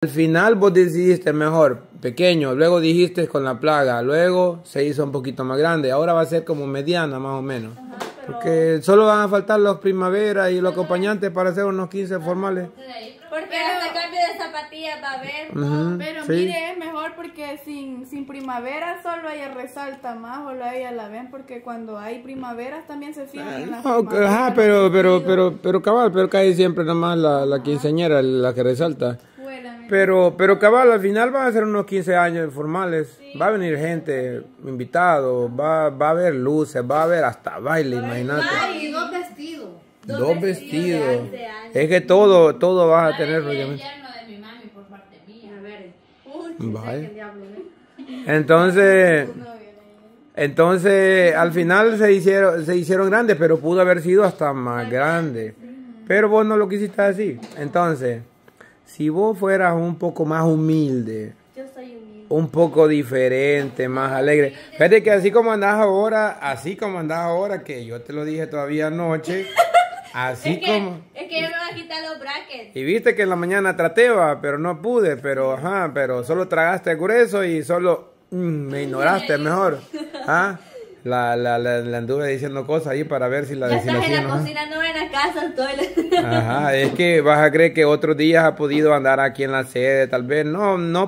Al final vos decidiste mejor, pequeño, luego dijiste con la plaga, luego se hizo un poquito más grande, ahora va a ser como mediana más o menos. Ajá, Porque solo van a faltar los primaveras y los acompañantes para hacer unos 15 formales. porque hasta cambio de zapatillas va a haber. Pero sí. mire, es mejor porque sin primavera solo ella resalta más o ella la ven, porque cuando hay primaveras también se fijan en las primaveras. Ajá, pero cabal, pero cae siempre nomás la quinceañera, la que resalta. Pero cabal, al final van a ser unos 15 años formales. Sí. Va a venir gente, invitados, va a haber luces, va a haber hasta baile, imagínate. Y dos vestidos. Dos vestidos. Es que todo vas a tener. El yerno de mi mami por parte mía. A ver. Vale. Entonces, al final se hicieron grandes, pero pudo haber sido hasta más grande. Pero vos no lo quisiste así. Entonces, si vos fueras un poco más humilde, Yo soy humilde, un poco diferente, más alegre. Fíjate que así como andás ahora, que yo te lo dije todavía anoche, así como... Es que yo me voy a quitar los brackets. Y viste que en la mañana traté, pero no pude, pero solo tragaste grueso y solo me ignoraste mejor. ¿Ah? Le anduve diciendo cosas ahí para ver si la Ya decía. estás en la cocina, no en la casa, estoy... Ajá, es que vas a creer que otros días ha podido andar aquí en la sede, tal vez, no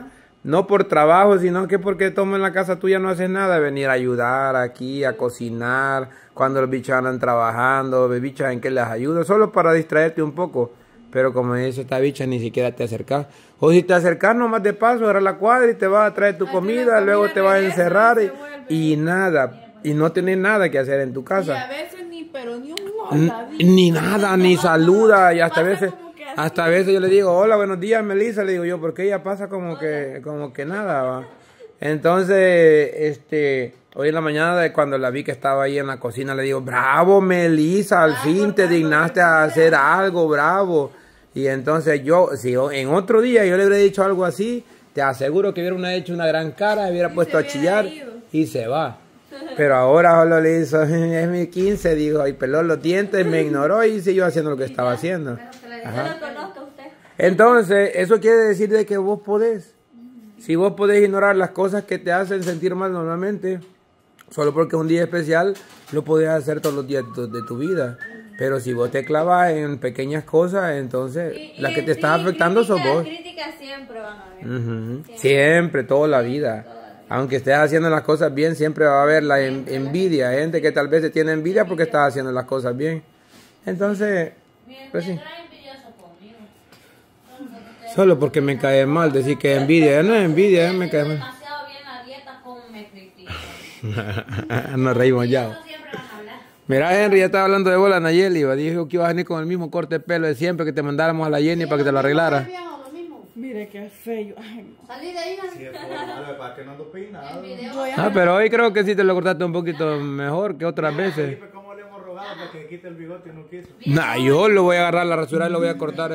por trabajo, sino que porque tomo en la casa tuya no haces nada, venir a ayudar aquí, a cocinar, cuando los bichos andan trabajando, bichas en que les ayudo, solo para distraerte un poco. Pero como dice esta bicha, ni siquiera te acercas. O si te acercas nomás de paso, agarras la cuadra y te vas a traer tu comida, luego te vas a encerrar y nada. Y no tenés nada que hacer en tu casa. Y a veces ni un hola, ni nada, ni saluda. Y hasta a veces yo le digo, hola, buenos días, Melissa, le digo yo, porque ella pasa como que nada, ¿va? Entonces, hoy en la mañana cuando la vi que estaba ahí en la cocina, le digo, bravo, Melissa, al fin te dignaste a hacer algo, bravo. Y entonces si en otro día yo le hubiera dicho algo así, te aseguro que hubiera hecho una gran cara, hubiera puesto a chillar y se va. Pero ahora solo le hizo, es mi 15, dijo, y peló los dientes, me ignoró y siguió haciendo lo que estaba haciendo. Yo lo conozco a usted. Entonces, eso quiere decir de que vos podés. Si vos podés ignorar las cosas que te hacen sentir mal normalmente, solo porque es un día especial, lo podés hacer todos los días de tu vida. Pero si vos te clavas en pequeñas cosas, entonces las que te están afectando son vos. Críticas siempre van a haber. Siempre, toda la vida. Aunque estés haciendo las cosas bien, siempre va a haber la envidia. Gente que tal vez te tiene envidia porque estás haciendo las cosas bien. Entonces, pues sí. Solo porque me cae mal decir que es envidia. No es envidia, me cae mal. Demasiado bien la dieta como me critica. Nos reímos ya. Mira, Henry, ya estaba hablando de bola, Nayeli. Dijo que iba a venir con el mismo corte de pelo de siempre, que te mandáramos a la Jenny para que te lo arreglara. Mire qué feo. Ay, no. Salí de ahí. Sí, es malo, para que no ando peinado. Pero hoy creo que sí te lo cortaste un poquito mejor que otras veces. ¿Cómo le hemos rogado para que quite el bigote y no quiso? Nah, yo lo voy a agarrar la rasura y lo voy a cortar.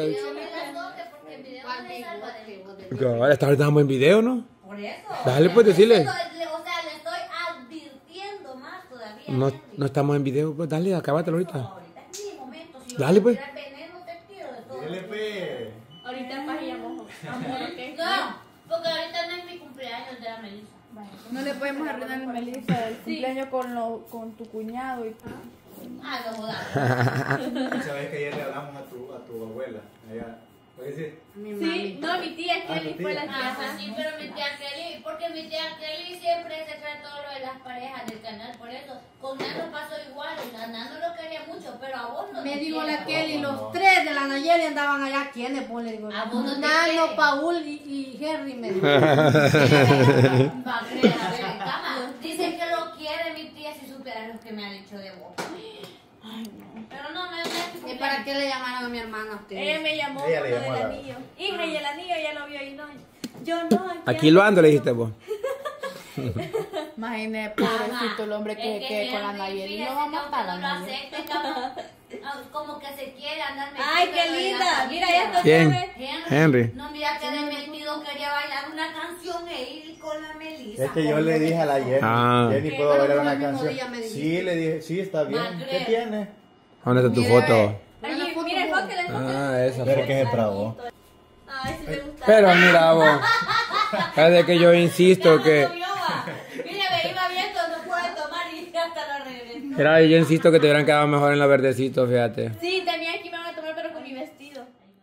Ahora estamos en video, ¿no? Por eso. Dale, pues, decirle. O sea, le estoy advirtiendo más todavía. No estamos en video, pues dale, acábatelo ahorita. Ahorita es mi momento. Si Dale, pues. yo veneno te tiro de todo. Dile, pues. Ahorita paz y amor. No, porque ahorita no es mi cumpleaños de la Melissa. No le podemos arruinar a Melissa el cumpleaños con tu cuñado y tú. Ah, no jodas. Sabes que ayer le hablamos a tu abuela. Allá. ¿Puedes decir? Sí, no, mi tía Kelly fue la que... Ajá, sí, pero mi tía Kelly, porque mi tía Kelly siempre se trae todo lo de las parejas del canal, por eso, con Nano pasó igual, Nano lo quería mucho, pero a vos no Me te dijo quiere. la Kelly, los tres de la Nayeli andaban allá. ¿Quiénes? Pues le digo, A vos no te Nano, quiere. Paul y Henry me dijo. Va a creer, a ver, en cama. Dicen que lo quiere mi tía si supiera lo que me ha dicho de vos. Pero no, me ¿Y para qué le llamaron a mi hermana a ustedes? Ella me llamó Ella por le lo llamó del a la- anillo. Hija, y el anillo ya lo vio y no. Yo no. Aquí lo ando, le dijiste vos. Imagínate, pobrecito el hombre que con la Nayeli lo va a matar a no lo Nayeli. acepte, como que se quiere andar metido. Ay, qué linda. Mira, ya está. ¿Quién? Henry. No, mira que de metido quería bailar una canción e ir con la Melissa. Es que yo le dije a la Jenny, Ah. Jenny, ¿puedo Pero bailar fue una el mismo canción? día, me dijiste. Sí, le dije, sí, está bien. Madre. ¿Qué tiene? ¿Dónde está tu Mira, foto? Ay, mira el foto, el foto. Ah, esa Pero foto. que se trabó. Ay, Ay, si te gusta. Pero mira vos, es de que yo insisto que... Mira, me iba viendo, no pude tomar y hasta lo regresé. Mira, yo insisto que te hubieran quedado mejor en la verdecito, fíjate. Sí, también aquí me van a tomar, pero con mi vestido.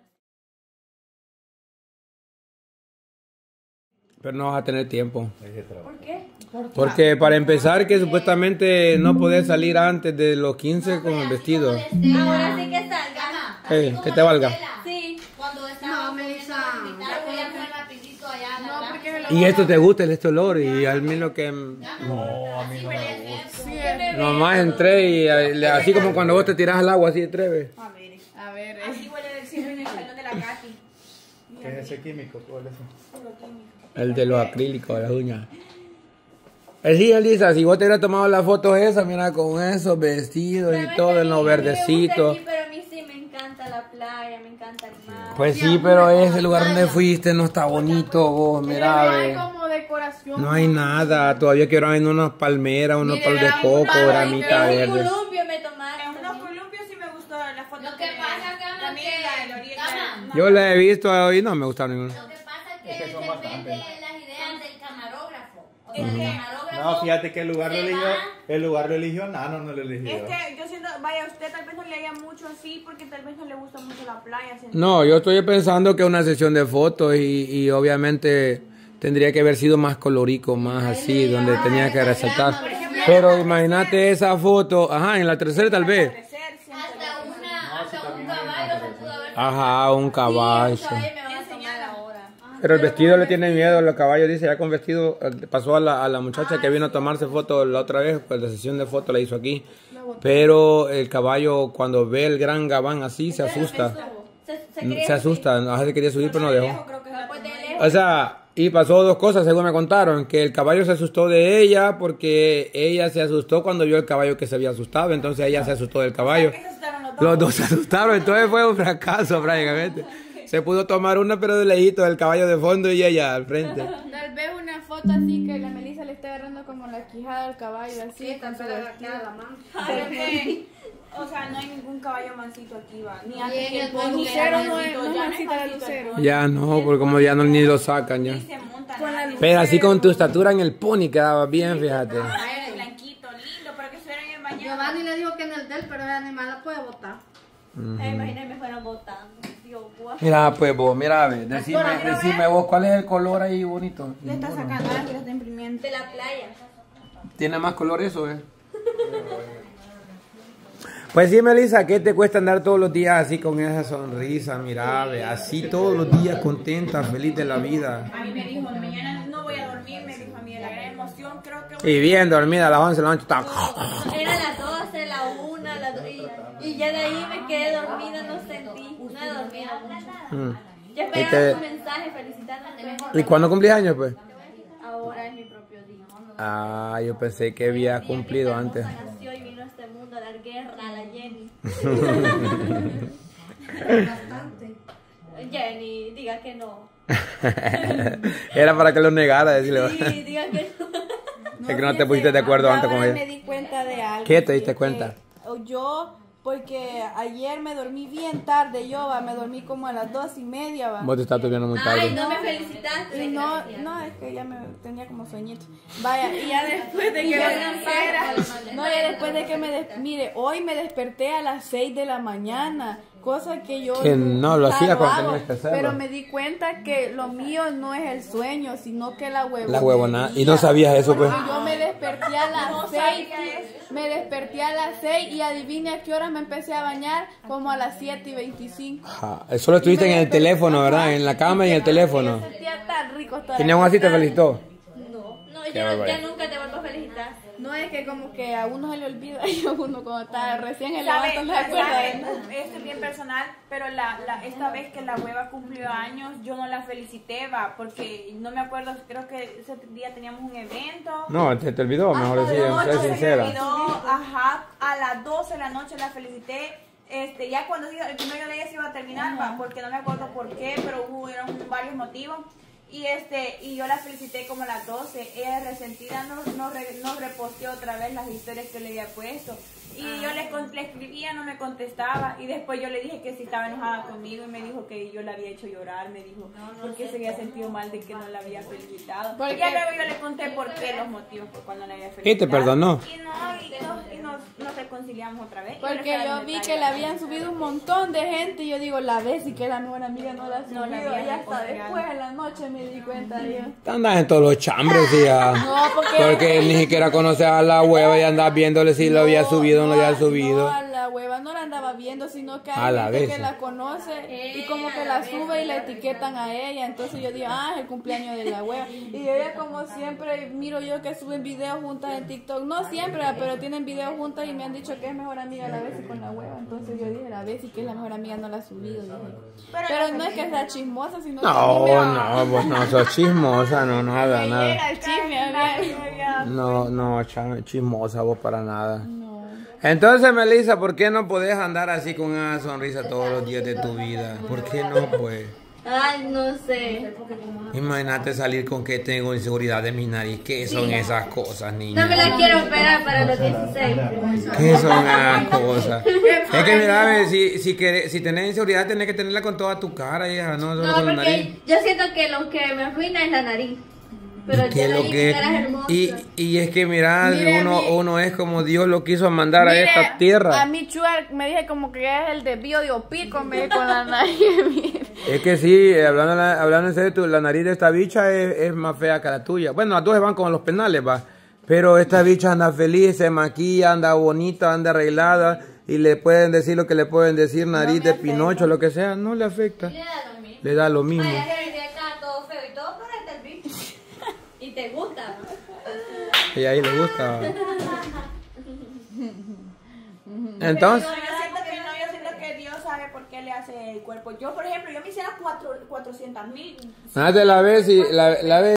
Pero no vas a tener tiempo. ¿Por qué? Porque para empezar que supuestamente no podés salir antes de los 15 con el vestido. Ahora sí que salga. Que te valga. Sí. Cuando estaba No, Melissa. voy a poner rapidito allá. No, porque se lo Y esto te gusta, este olor, y al menos que... No, a mí no me gusta. sí, Nomás entré y así como cuando vos te tirás al agua, así de treve. a ver, Así huele del cielo en el salón de la Katy. ¿Qué es ese químico? ¿Cuál es ese? El de los acrílicos, las uñas. Sí, Elisa, si vos te hubieras tomado las fotos esas, mira, con esos vestidos y todo en los verdecitos. Pero a mí sí me encanta la playa, me encanta el mar. Pues sí, pero ese lugar donde fuiste no está bonito, vos, mira, hay ve. como decoración. No hay nada, todavía quiero ver unas palmeras, unos palos de coco, ramita En verde. columpio me tomaron. En unos columpios sí me gustó la foto. Lo que pasa, Cama, También la del oriente. Cama, Yo la he visto y no me gustaron ninguno. lo que pasa es que depende de las ideas del camarógrafo. O sea, el camarógrafo. No, fíjate que el lugar lo se eligió, va. el lugar lo eligió Nano, no lo eligió. Es que yo siento, vaya, usted tal vez no le haría mucho así porque tal vez no le gusta mucho la playa. siento. No, yo estoy pensando que una sesión de fotos y obviamente tendría que haber sido más colorico, más así, donde tenía que resaltar. Pero imagínate esa foto, ajá, en la tercera tal vez. Crecer, siento Hasta un caballo se pudo haber. Ajá, un caballo. Sí, me van a tomar ahora. Pero el vestido le tiene miedo, los caballos, dice, ya con vestido, pasó a la muchacha que vino a tomarse fotos la otra vez, pues la sesión de fotos la hizo aquí. Pero el caballo cuando ve el gran gabán así se asusta. Se asusta, a veces quería subir pero no dejó. creo que es la Pues de primera. lejos. O sea, y pasó dos cosas según me contaron, que el caballo se asustó de ella porque ella se asustó cuando vio el caballo que se había asustado, entonces ella se asustó del caballo. Se asustaron los dos. Los dos se asustaron, entonces fue un fracaso prácticamente. Se pudo tomar una pero de lejito, el caballo de fondo y ella al frente. Tal vez una foto así que la Melissa le esté agarrando como la quijada al caballo, así, con su vestido. Pero que, o sea, no hay ningún caballo mansito aquí, va. Ni antes en que el el pony Lucero era no es mansito, ya no es mansita, la mansito el Lucero. pony. Ya no, porque como ya no ni lo sacan ya. Ni se monta Con la nadie. Pero así con tu estatura en el pony quedaba bien, fíjate. Ay, blanquito, lindo, para que estuvieran en el bañado. Giovanni le dijo que en el del, pero el animal la puede botar. Imagínate, me fueron botando. Dios, guau. Mira pues vos, mira, ve, decime vos cuál es el color ahí bonito. Le está sacando, ahora que lo está imprimiendo. De la playa. Tiene más color eso, Pues sí, Melissa, ¿qué te cuesta andar todos los días así con esa sonrisa? Mira, ve, así todos los días contenta, feliz de la vida. A mí me dijo, mañana no voy a dormir, me dijo a mí, de la gran emoción, creo que Y bien dormida a las 11 de la noche. Era las 12, la 1, las 2. Y ya de ahí me quedé dormida, no sentí. No he dormido mucho. Ya te- esperaba tu mensaje felicitándome. ¿Y cuándo cumplís años, pues? Ahora es mi propio día. Ah, yo pensé que había cumplido antes. Nació y vino a este mundo a dar guerra a la Jenny. Bastante. Jenny, diga que no. Era para que lo negara, decirle. Sí, diga que no. Es que no te pusiste de acuerdo Yo antes con ahora ella. me di cuenta de algo. ¿Qué te diste que- cuenta? Yo, porque ayer me dormí bien tarde, me dormí como a las 2:30, va. Vos te estás durmiendo muy Ay, tarde. no me felicitaste. Y no, es que ya me tenía como sueñito. Vaya, y ya después de que ya me no espera, pasa. no, ya después de que mire, hoy me desperté a las 6 de la mañana, cosa que yo Que no lo hacía cuando hago, tenías que hacerlo. pero me di cuenta que lo mío no es el sueño, sino que la huevona. La huevona. Y no sabías eso, pues. Yo me desperté a las 6, y adivine a qué hora me empecé a bañar, como a las 7:25. Ajá. Solo estuviste en el teléfono, ¿verdad? En la cama y en el teléfono. Me sentía tan rico toda Y aún así te felicitó. No, Qué ya barbaridad. nunca te vuelvo a felicitar. No, es que como que a uno se le olvida y a uno cuando está recién en ¿Sabe? levanto no se acuerda de nada. Esto es bien personal, pero esta vez que la hueva cumplió años, yo no la felicité, va, porque no me acuerdo, creo que ese día teníamos un evento. No, te olvidó, mejor No, decir, no, sé se me sincera. olvidó, ajá, a las 12 de la noche la felicité. Ya cuando el primero de ella se iba a terminar, va, porque no me acuerdo por qué, pero hubieron varios motivos. Y yo la felicité como a las 12. Ella resentida nos reposteó otra vez las historias que le había puesto. Y yo le escribía, no me contestaba. Y después yo le dije que si estaba enojada conmigo y me dijo que yo la había hecho llorar. Me dijo porque se había sentido mal de que no la había felicitado. Y ya luego yo le conté por qué, los motivos por cuando la había felicitado. ¿Y te perdonó? Y nos reconciliamos otra vez. Porque yo vi que le habían subido un montón de gente y yo digo, la vez y que la mejor amiga no la ha subido. Y hasta después en la noche me di cuenta yo. Andas en todos los chambres, ya. No, Porque ni siquiera conoces a la hueva y andas viéndole si lo había subido o no lo había subido. No, a la hueva no la andaba viendo, sino que A hay la gente vez. que la conoce y como que la sube y la etiquetan a ella. Entonces yo digo, es el cumpleaños de la hueva. Y ella como siempre, miro yo que suben videos juntas en TikTok. No siempre, pero tienen videos juntas y me han dicho que es mejor amiga la Bessie con la hueva. Entonces yo dije, la Bessie que es la mejor amiga no la ha subido. Dije. Pero no es que sea chismosa, sino que a mí me Vos no sos chismosa, no, nada, nada. llega el chisme a ver. No, chismosa vos para nada. Entonces, Melissa, ¿por qué no podés andar así con una sonrisa todos los días de tu vida? ¿Por qué no, pues? Ay, no sé. Imagínate salir con que tengo inseguridad de mi nariz. ¿Qué son esas cosas, niña? No me la quiero operar para los 16. ¿Qué son esas cosas? Es que mira, si tenés inseguridad, tenés que tenerla con toda tu cara, hija, no solo No, con la nariz. porque yo siento que lo que me arruina es la nariz. Pero ¿Qué es ya lo la que cara es hermosa. y es que mira, Mire, uno es como Dios lo quiso mandar a Mire, esta tierra. A mí Chuar me dije como que es el desvío de Opico, me con la nariz. Mire. Es que sí, hablando en serio, la nariz de esta bicha es más fea que la tuya. Bueno, las dos van con los penales, va. Pero esta bicha anda feliz, se maquilla, anda bonita, anda arreglada. Y le pueden decir lo que le pueden decir, nariz de Pinocho, lo que sea, no le afecta. Y le da lo mismo. Le da lo mismo. Vaya, Henry, acá todo feo y todo, pero este es bicho. Y te gusta. Y ahí le gusta. Entonces, Yo siento que Dios sabe por qué le hace el cuerpo. Yo, por ejemplo, yo me hiciera 400,000. nada, la vez